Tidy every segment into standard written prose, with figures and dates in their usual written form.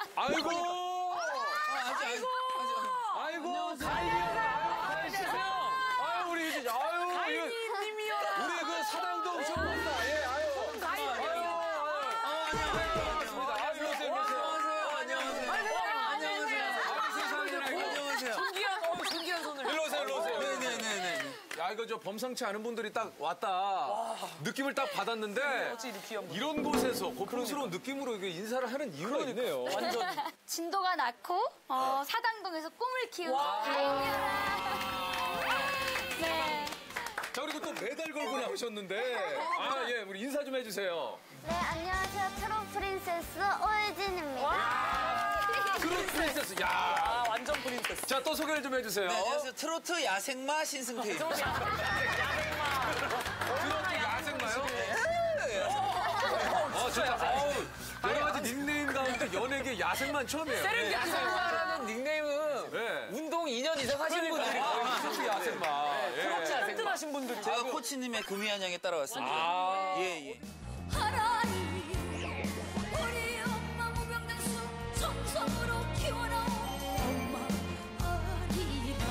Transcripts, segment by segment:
아이고. 아이고. 아이고. 가인 씨세요. 아유 우리 유진. 아유. 가인님이여라. 우리 그 사당도 오셨습니다. 예. 아유. 가인님. 야, 이거 저 범상치 않은 분들이 딱 왔다. 느낌을 딱 받았는데 이런 곳에서 고풍스러운 느낌으로 인사를 하는 이유가 있네요. 완전. 진도가 낳고 사당동에서 꿈을 키우는 가인이라. 네. 자, 그리고 또 메달 걸고 나오셨는데 아, 예, 우리 인사 좀 해주세요. 네, 안녕하세요. 트롯 프린세스 오혜진입니다. 트롯 프린세스. 야, 아, 완전 프린세스. 자, 또 소개를 좀 해주세요. 네, 안녕하세요. 트로트 야생마 신승태입니다. 트로트 야생마요? 좋다. 여러 가지 닉네임 가운데 연예계 야생만 처음이에요. 야생마라는 닉네임은 네. 운동 2년 이상 하신 분들이 트로트 야생마. 트로트 튼튼하신 분들. 제가 코치님의 금이한양에 따라왔습니다. 아. 예. 하나님 우리 엄마 무병장수 정성으로 키워놓은 엄마 아리랑.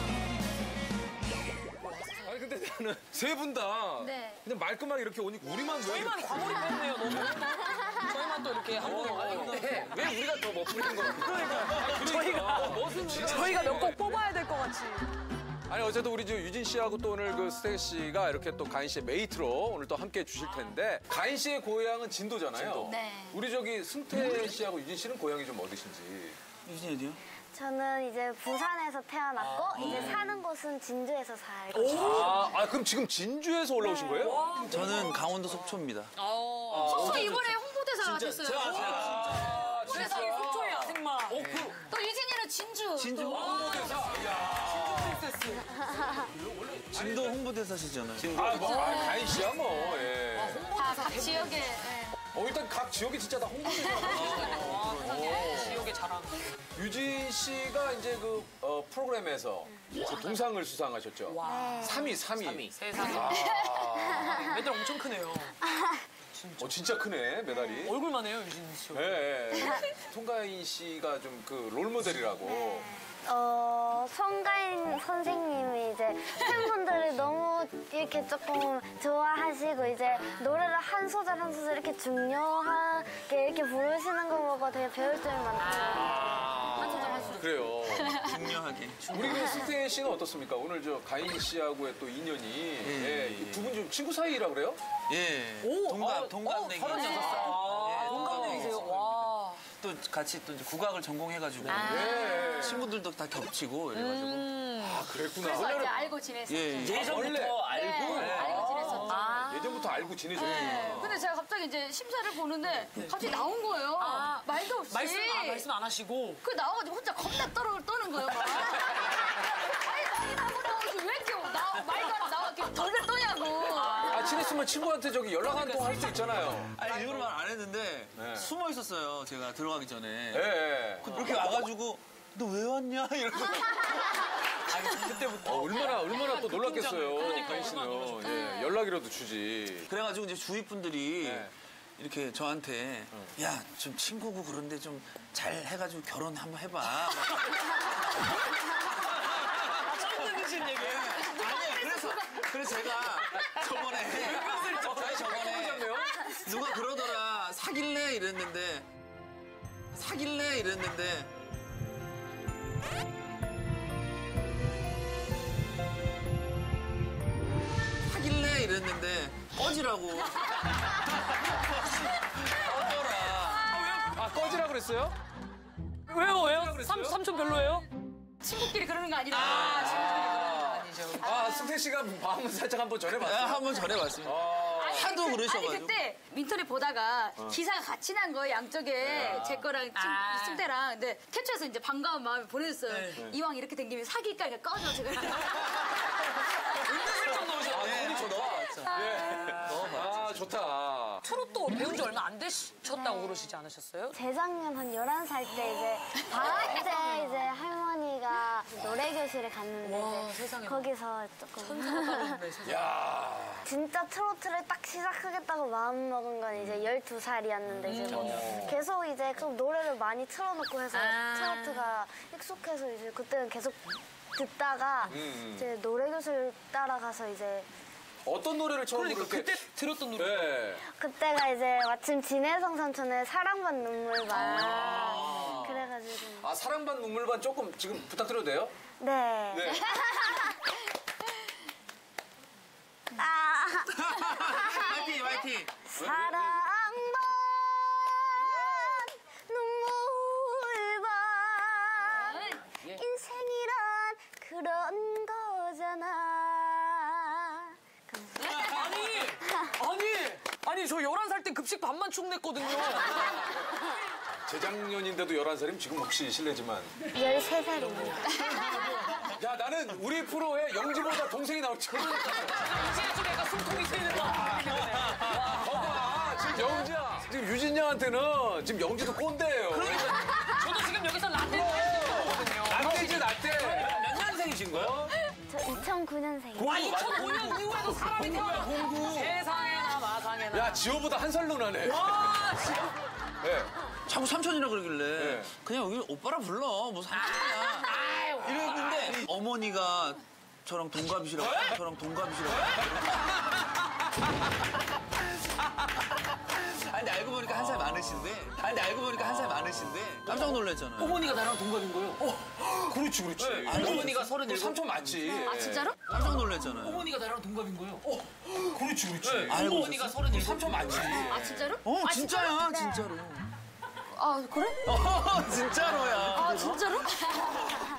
아니 근데 나는 세 분 다 네. 그냥 말끔하게 이렇게 오니까 우리만 왜 저희만 과몰입했네요, 너무. 저희만 또 이렇게 한국에. 왜 우리가 더 멋부리는 거야? 저희가 몇 곡 뽑아야 될 것 같이. 아니 어쨌든 우리 유진 씨하고 또 오늘 그 스테 씨가 이렇게 또 가인 씨의 메이트로 오늘 또 함께 해주실 텐데 가인 씨의 고향은 진도잖아요. 네. 우리 저기 승태 씨하고 유진 씨는 고향이 좀 어디신지. 유진이 어디요? 저는 이제 부산에서 태어났고 이제 사는 곳은 진주에서 살고 그럼 지금 진주에서 올라오신 거예요? 저는 강원도 속초입니다. 속초 이번에 홍보대사 하셨어요. 그래서 속초의 야생마. 또 유진이는 진주. 진주 또. 홍보대사. 진도 홍보대사시잖아요. 가인 씨야 뭐. 예. 각 지역에. 네. 일단 각 지역이 진짜 다 홍보대사. 지역의 자랑. 유진 씨가 이제 그 프로그램에서 그 동상을 수상하셨죠. 와. 3위. 세상에. 메달 엄청 크네요. 진짜 크네 메달이. 얼굴만 해요, 유진 씨. 예. 송가인 씨가 좀 그 롤모델이라고. 송가인 선생님이 이제 팬분들이 너무 이렇게 조금 좋아하시고 이제 노래를 한 소절 한 소절 이렇게 중요하게 이렇게 부르시는 거 보고 되게 배울 점이 많더라고요. 그래요. 중요하게. 우리 그 승태 씨는 어떻습니까? 오늘 저 가인 씨하고의 또 인연이 두 분 좀 친구 사이라 그래요? 예. 오, 동갑내기. 36살. 동갑내기세요. 와. 또 같이 또 이제 국악을 전공해가지고 네. 친구들도 다 겹치고 이래가지고. 그랬구나. 그래서 이제 알고 지냈어요. 예. 예전부터 알고. 알고 지냈었죠. 예전부터 알고 지내셨구나. 근데 제가 갑자기 이제 심사를 보는데 갑자기 나온 거예요. 말도 없이. 말씀 안 하시고. 그 나와가지고 혼자 겁나 떠는 거예요. 막. 아니 나오지 왜 이렇게 말도 안 나와 이렇게 덜덜 떠냐고. 친했으면 친구한테 저기 연락 한 통 할 수 있잖아요. 아니 일부러 말 안 했는데 네. 숨어 있었어요. 제가 들어가기 전에. 예. 이렇게 와가지고 너 왜 왔냐 이러고. 아니, 그때부터. 얼마나 또 놀랐겠어요. 그러니까, 가인 씨는. 얼마나 놀랐어요. 예, 연락이라도 주지. 그래가지고 이제 주위 분들이 네. 이렇게 저한테 야 좀 친구고 그런데 좀 잘 해가지고 결혼 한번 해봐. 처음 듣으신 얘기. 아니에요. 그래서 제가 저번에 누가 그러더라 사귈래 이랬는데 꺼지라고. 꺼져라. 꺼지라 그랬어요? 왜요? 삼촌 별로예요? 친구끼리 그러는 거 아니라. 승태 씨가 마음은 살짝 한번 전해봤어요. 한번 전해봤습니다. 하도 그러셔가지고. 아니 그때 민터넷 보다가 기사가 같이 난 거예요 양쪽에 제 거랑 승태랑. 근데 캡처해서 이제 반가운 마음에 보내줬어요. 이왕 이렇게 된 김에 사귈까 그냥 꺼져 제가. 은근슬쩍 넣으셨네. 좋다. 트로트 배운 지 얼마 안 되셨다고 그러시지 않으셨어요? 재작년 한 11살 때 이제 방학 때 이제 할머니가 노래 노래교실에 갔는데 와, 이제 세상에. 거기서 조금 야. 진짜 트로트를 딱 시작하겠다고 마음먹은 건 이제 12살이었는데 이제 뭐 계속 이제 그 노래를 많이 틀어놓고 해서 트로트가 익숙해서 이제 그때는 계속 듣다가 이제 노래교실 따라가서 이제 어떤 노래를 처음으로 그러니까 그렇게 그때 들었던 노래. 네. 그때가 이제 마침 진혜성 삼촌의 사랑반 눈물반 그래가지고 아 사랑반 눈물반 조금 지금 부탁드려도 돼요? 네. 네. 아 화이팅, 화이팅. 사랑반 눈물반 인생이란 그런 거잖아. 아니, 저 11살 때 급식 밥만 축냈거든요. 재작년인데도 11살이면 지금 혹시 실례지만 13살입니다. 야 나는 우리 프로에 영지보다 동생이 나올 줄 몰랐어. 이제 좀 약간 숨통이 트이는 거. 봐봐 지금 영지야 지금 유진 양한테는 지금 영지도 꼰대예요. 저도 지금 여기서 라떼 먹거든요. 라떼지 라떼. 몇 년생이신 거예요? 저 2009년생이에요. 와, 2005년 이후에도 사람이 태어나. 세상에나 마상에나. 야 지호보다 한 살 누나네. 와, 진짜. 네. 자꾸 삼촌이라 그러길래 네. 그냥 여기 오빠라 불러. 뭐 삼촌이야. 이러는데 어머니가 저랑 동갑이시라고. 저랑 동갑이시라고. 아니 근데 알고 보니까 한 살 많으신데. 깜짝 놀랐잖아요. 어머니가 나랑 동갑인 거예요. 그렇지 그렇지. 어머니가 37. 삼촌 맞지. 아 진짜로? 깜짝 놀랐잖아요. 어머니가 나랑 동갑인 거예요. 그렇지 그렇지. 알고 어머니가 37. 삼촌 맞지. 아 진짜로? 진짜야, 진짜로. 아 그래? 진짜로야. 아 진짜로?